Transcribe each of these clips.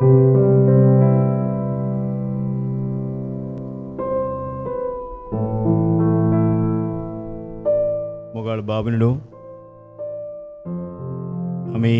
मोगाळ बाबनडू आमी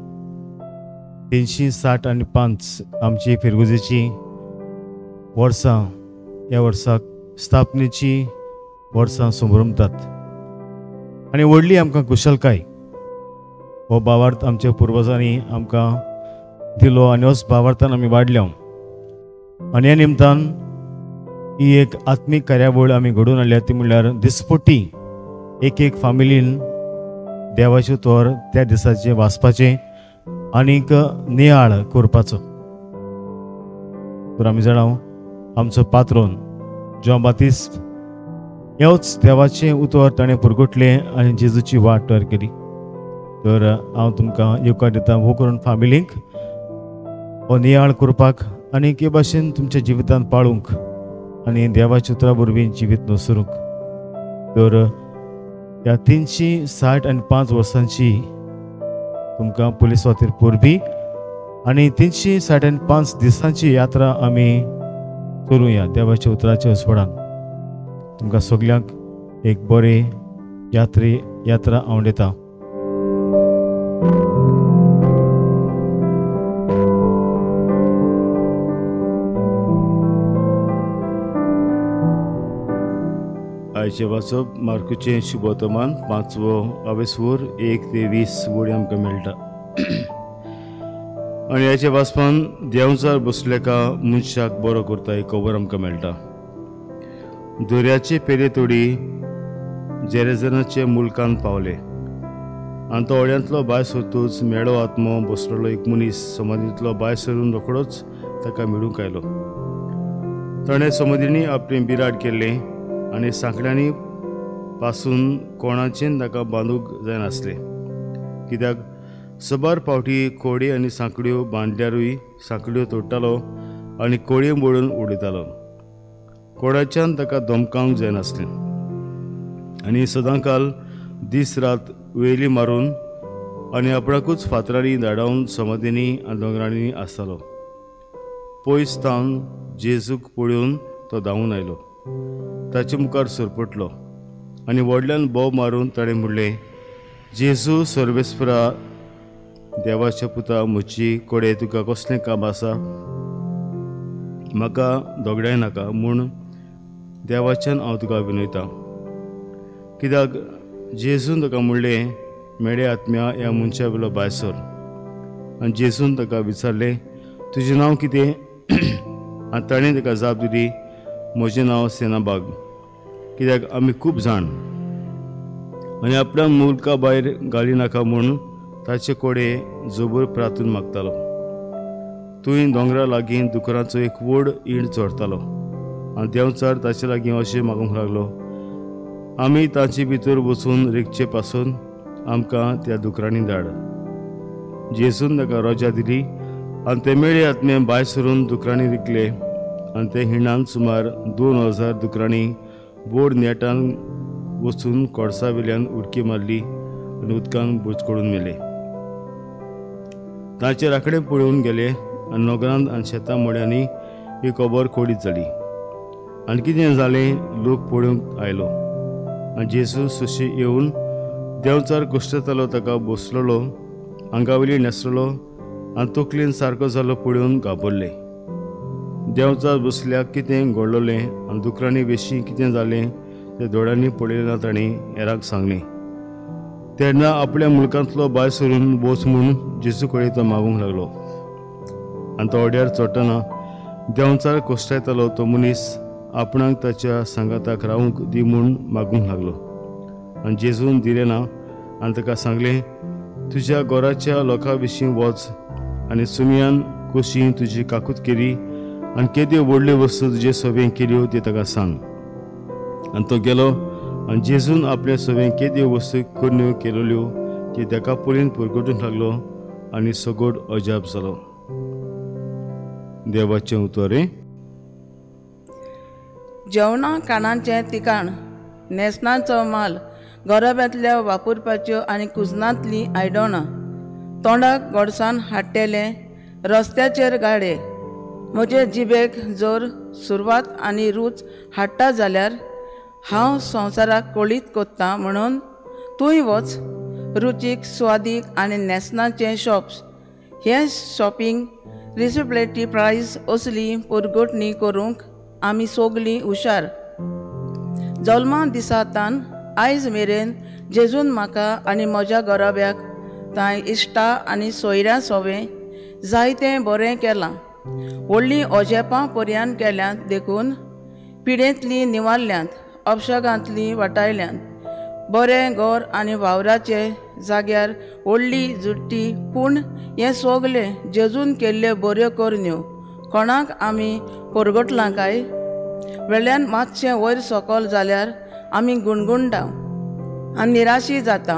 365 आमची फिरगुजेची वर्सां ह्या वर्साक स्थापनेची वर्सां संभ्रमतात आनी व्हडली आमकां कुशलकाय हो भावार्थ आमच्या पुर्वजांनी आमकां दिलो आनी होच भावार्थान आमी वाडल्या आनी ह्या निमतान ही एक आत्मीक कार्यावळ आमी घडोवन हाडल्या ती म्हणल्यार दिसपट्टी एक फामिलीन देवाचे तोर त्या दिसाचे वाचपाचे आनीक नियाळ करपाचो. तर आमी जाणां आमचो पात्रोन जॉन बातिस्ट ह्योच देवाचे उतर ताणें पुरगुटलें आनी जेजूची वाट तयार केली. तर हांव तुमकां येवकार दिता वो करून फामिलींक हो नियाळ करपाक आनी हे भाशेन तुमच्या जिवितांत पाळूंक आनी देवाच्या उतरा वरवीं जिवीत नुसरूंक. तर ह्या 365 वर्सांची तुमकां पुलीस वातेर परबी आनी 365 दिसांची यात्रा आमी चलुया देवाच्या उतराच्या हसपडान. तुमकां सगल्यांक एक बरे यात्रा हांव दिता. आयचे वाचप मार्कुचे शुभवर्तमान 5 1 ते 20 वडी आमकां मेळटा. आनी ह्याच्या वाचपान देंवचार बसलेका मनशाक बरो करता एक खबर आमकां मेळटा. दर्याचे पेरे तोडी जेरेजनाचे मुल्कांत पावले आनी तो ओड्यांतलो भायर सरतूच मेळो आत्मो बसलेलो एक मनीस समाधींतलो भायर सरून रोखडोच ताका मेळूंक आयलो. ताणें समाधींनी आपलें बिराड केल्लें आनी सांकड्यांनी पासून कोणाचें ताका बांदूंक जायनासलें, कित्याक सबार फावटी कोडी आनी सांकड्यो बांदल्यारूय सांकड्यो तोडटालो आनी कोडयो मोडून उडयतालो. कोणाच्यान ताका धमकावंक जायनासलें आनी सदांकाल दीस रात वेली मारून आनी आपणाकूच फातरांनी धाडावन समाधींनी आनी दोंगरांनी आसतालो. पयस तावन जेजूक पळोवन तो धांवून आयलो, ताचे मुखार सरपटलो आनी व्हडल्यान बोव मारून ताणें म्हणलें, जेजू सर्वेस्परा देवाच्या पुता म्हजी कोडे तुका कसलें काम आसा? म्हाका दोगडाय नाका म्हूण देवाच्यान हांव तुका विनयतां. कित्याक जेजून ताका म्हणलें, मेडे आत्म्या ह्या मनशा वेलो भायर सर. आनी जेजून ताका विचारलें, तुजें नांव कितें? आनी ताणें ताका जाप दिली, म्हजें नांव सेनाबाग, कित्याक आमी खूब जाण. आनी आपल्या मुल्का भायर घाली नाका म्हूण ताचे कोडे जोबोर प्रार्थून मागतालो. तुवें दोंगरा लागीं दुकरांचो एक व्हड इण चोरतालो आनी देंवचार ताचे लागीं अशें मागूंक लागलो, आमी ताचे भितर वचून रिगचे पासून आमकां त्या दुकरांनी धाड. जेजून ताका रोजा दिली आनी ते मेळे आत्मे भायर सरून दुकरांनी रिगले आनी ते हिणान सुमार 2000 दुकरांनी बोड नेटान वचून कोडसा वेल्यान उडकी मारली आनी उदकान बुडकळून मेले. तांचे राखडे पळोवन गेले आनी नोगरांत आनी शेतां मड्यांनी ही खबर खोडीत जाली. आनी कितें जालें लोक पळोवंक आयलो आनी जेजू सुशी येवन देंवचार कुश्टतालो ताका बसलेलो, आंगावयली न्हेसलेलो आनी तकलेन सारको जालो पळोवन घाबरले. देंवचार बसल्याक कितें घडलोलें आनी दुकरांनी विशीं कितें जालें तें दोळ्यांनी पळयलें तांणी हेरांक सांगलें. तेन्ना आपल्या मुल्कांतलो भायर सरून वच म्हूण जेजू कडेन तो मागूंक लागलो. आनी तो ओड्यार चडटना देंवचार कोश्टायतालो तो मनीस आपणाक ताच्या सांगाताक रावूंक दी म्हूण मागूंक लागलो. आनी जेजून दिलें ना आनी ताका सांगलें, तुज्या घराच्या लोकां विशीं वच आनी सुमयान कशी तुजी काकूत केली आनी केद्यो व्हडल्यो वस्तू तुजे सवें केल्यो ती ताका सांग. आनी तो गेलो आनी जेजून आपले सवें केद्यो वस्तू कन्यो केलेल्यो ती ताका पळोवन पुरगटूंक लागलो आनी सगोड अजाप जालो. देवाचें उतर. जेवणां काणांचें तिकाण, न्हेसणाचो माल, घराब्यांतल्या वापरपाच्यो आनी कुजनांतलीं आयदनां, तोंडाक गोडसाण हाडटेलें, रस्त्याचेर गाडे म्हजे जिबेक जर सुरवात आनी रूच हाडटा जाल्यार हांव संवसाराक कोळीत कोत्ता म्हणून तूंय वच. रुचीक स्वादीक आनी नेसनाचे शॉप्स हे शॉपिंग रिसिप्लेटी प्रायस असली पुरगुटणी करूंक आमी सोगलीं हुशार. जल्मा दिसांतान आयज मेरेन जेजून म्हाका आनी म्हज्या घराब्याक थंय इश्टा आनी सोयऱ्यां सोवें जायतें बरें केलां. व्हडलीं अजेपां पर्यान केल्यांत देखून पिडेंतलीं निवारल्यांत, अपशगांतलीं वाटायल्यांत, बरें घर आनी वावराचे जाग्यार व्हडली जुट्टी. पूण हें सोगलें जेजून केल्ल्यो बऱ्यो करण्यो कोणाक आमी परगटलां काय? वेल्यान मातशें वयर सकल जाल्यार आमी गुणगुणटाव आनी निराशी जाता.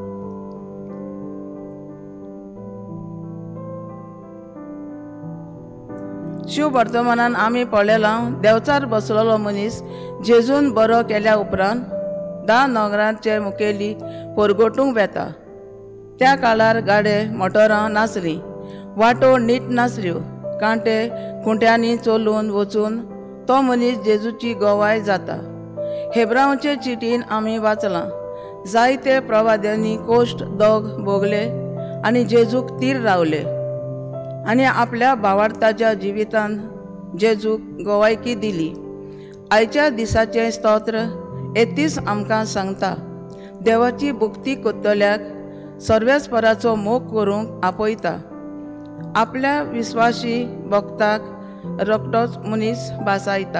शिव वर्तमानान आमी पळयलां देंवचार बसलेलो मनीस जेजून बरो केल्या उपरांत 10 नगरांचे मुखेली परगटूंक वेता. त्या काळार गाडे मोटरां नासलीं, वाटो नीट नासल्यो. कांटे खुंट्यांनी चलून वचून तो मनीस जेजूची गोवाय जाता. हेब्रांवाचे चिटीन आमी वाचलां जायते प्रवाद्यांनी कोश्ट दोग भोगले आनी जेजूक तीर रावले आनी आपल्या भावार्थाच्या जिवितान जेजूक गोवायकी दिली. आयच्या दिसाचें स्तोत्र 31 आमकां सांगता देवाची भक्ती कोत्तल्याक सर्वेस्पराचो मोग करूंक आपयता. आपल्या विस्वासी भक्ताक रोखडोच मनीस बासायता.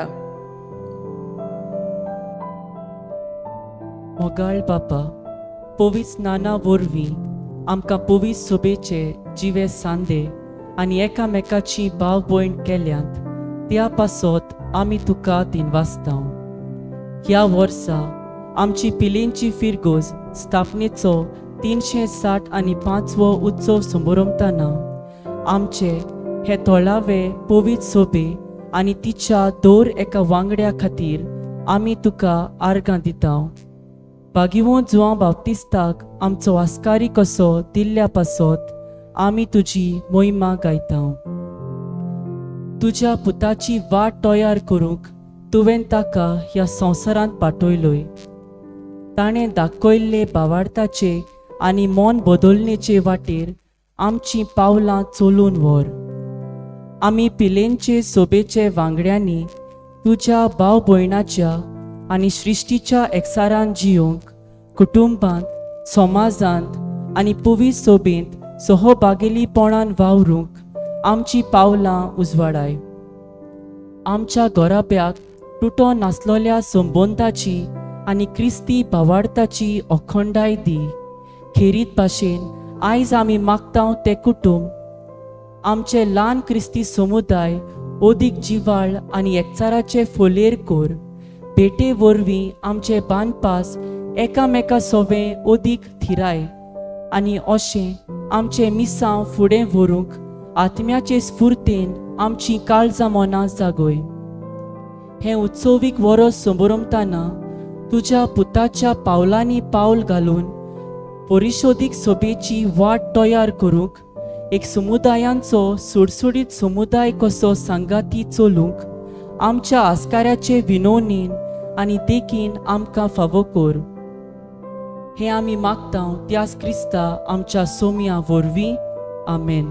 मोगाळ बापा, पोवीस नाना वरवीं आमकां पोवीस सोबेचे जिवे सांदे आनी एकामेकाची भाव भयण केल्यांत त्या पासत आमी तुका दिनवासतांव. ह्या वर्सा आमची पिलेंची फिरगोज स्थापनेचो 365 उत्सव समारंभताना आमचे हे थोळावे पोवीत सोबे आनी तिच्या दर एका वांगड्या खातीर आमी तुका आर्गां दितांव. भागिवो जुआं बाप्तिस्ताक आमचो आस्कारी कसो दिल्ल्या पासत आमी तुजी मोहिमा गायतांव. तुज्या पुताची वाट तयार करूंक तुवें ताका ह्या संवसारांत पाठयलोय. ताणें दाखयल्ले भावार्थाचे आनी मन बदलणेचे वाटेर आमचीं पावलां चलून व्हर. आमी पिलेंचे सोबेचे वांगड्यांनी तुज्या भाव भयणाच्या आनी सृश्टीच्या एकसारान जियोंक कुटुंबांत, समाजांत आनी पुवीस सोबेंत सहभागिलीपणान वावरूंक आमची पावलां उजवाडाय. आमच्या घराब्याक तुटो नासलोल्या संबंदाची आनी क्रिस्ती भावार्थाची अखंडाय दी. खेरीत भाशेन आयज आमी मागतांव ते कुटुंब, आमचे ल्हान क्रिस्ती समुदाय ओदीक जिवाळ आनी एकचाराचे फोलेर कोर. भेटे वरवीं आमचे बांदपास एकामेका सोवें ओदीक थिराय आनी अशें आमचे मिसांव फुडें व्हरूंक आत्म्याचे स्फुर्तेन आमचीं काळजां मनां जागोय. हें उत्सवीक वरस समारंभताना तुज्या पुताच्या पावलांनी पावल घालून परिशोधीक सभेची वाट तयार करूंक एक समुदायांचो सुडसुडीत समुदाय कसो सांगाती चलूंक आमच्या आस्काऱ्याचे विनोवणेन आनी देखीन आमकां फावो कर. हें आमी मागतांव त्याच क्रिस्ता आमच्या सोम्या वरवीं. आमेन.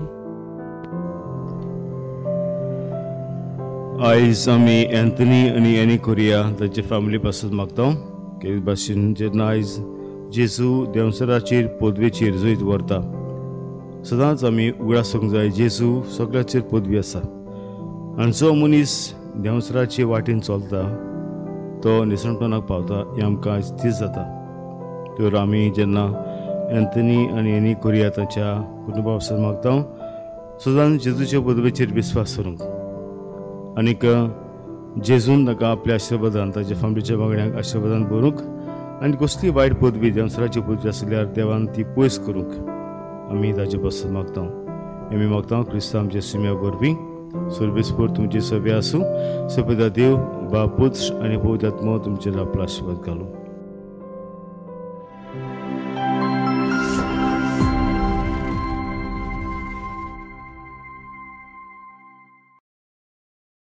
आयज आमी एंथनी आनी एनी कोरिया ताचे फॅमिली पासून मागता के भाशेन जेन्ना आयज जेजू देंवसराचेर पदवेचेर जंय व्हरता सदांच आमी उगडासूंक जाय जेजू सगळ्याचेर पदवी आसा आनी जो मनीस देंवसराचे वाटेन चलता तो निसणपणाक पावता हें आमकां आयज दीस जाता. तर आमी जेन्ना एंथनी आनी एनी कोरिया ताच्या कुटुंबा पासून मागता सदांच जेजूच्या पदवेचेर विस्वास करूंक आनीक जेजून ताका आपल्या आशिर्वादान ताच्या फॅमिलीच्या वांगड्यांक आशिर्वादान भरूंक आनी कसली वायट पदवी देंवसराची पदवी आसल्यार देवान ती पयस करूंक आमी ताचे पासून मागता. आमी मागता क्रिस्तांव आमचे सुम्या वरवीं सुरबेस्पोर तुमची सभा आसूं. सभेदा देव बापूच आनी पवित्र आत्मो तुमचेर आपलो आशिर्वाद घालूं.